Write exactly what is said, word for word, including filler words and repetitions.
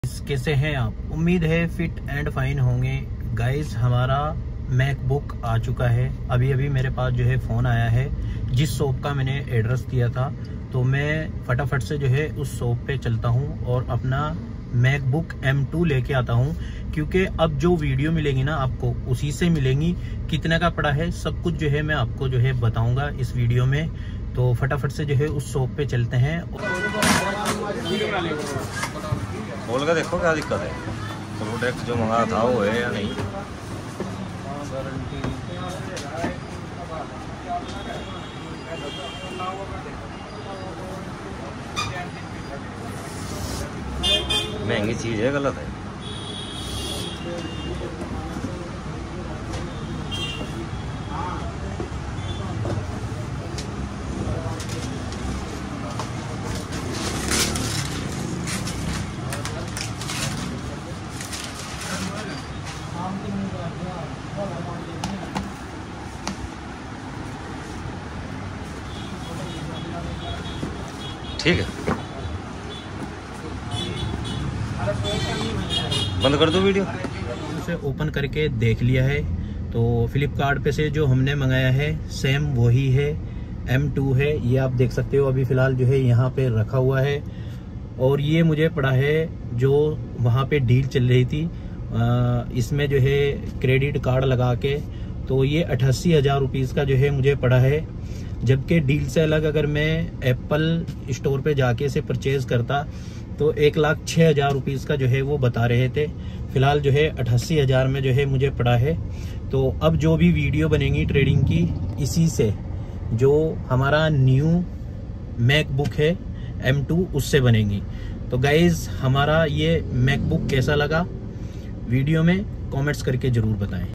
कैसे हैं आप? उम्मीद है फिट एंड फाइन होंगे। गाइस, हमारा मैकबुक आ चुका है। अभी अभी मेरे पास जो है फ़ोन आया है जिस शॉप का मैंने एड्रेस दिया था, तो मैं फटाफट से जो है उस शॉप पे चलता हूँ और अपना मैकबुक एम टू लेके आता हूँ, क्योंकि अब जो वीडियो मिलेगी ना आपको उसी से मिलेंगी। कितने का पड़ा है सब कुछ जो है मैं आपको जो है बताऊंगा इस वीडियो में। तो फटाफट से जो है उस शॉप पे चलते हैं। खोल के देखो क्या दिक्कत है। प्रोडक्ट जो मंगाया था वो है या नहीं। महंगी चीज है, गलत है। ठीक है, बंद कर दो वीडियो। उसे ओपन करके देख लिया है। तो फ्लिपकार्ट पे से जो हमने मंगाया है सेम वही है, एम टू है। ये आप देख सकते हो अभी फिलहाल जो है यहाँ पे रखा हुआ है। और ये मुझे पड़ा है जो वहाँ पे डील चल रही थी, आ, इसमें जो है क्रेडिट कार्ड लगा के, तो ये अठासी हजार रुपीज़ का जो है मुझे पड़ा है। जबकि डील से अलग अगर मैं एप्पल स्टोर पे जाके इसे परचेज करता तो एक लाख छः हजार रुपीज़ का जो है वो बता रहे थे। फिलहाल जो है अठासी हजार में जो है मुझे पड़ा है। तो अब जो भी वीडियो बनेगी ट्रेडिंग की, इसी से जो हमारा न्यू मैकबुक है एम टू उससे बनेगी। तो गाइज, हमारा ये मैकबुक कैसा लगा वीडियो में कमेंट्स करके ज़रूर बताएं।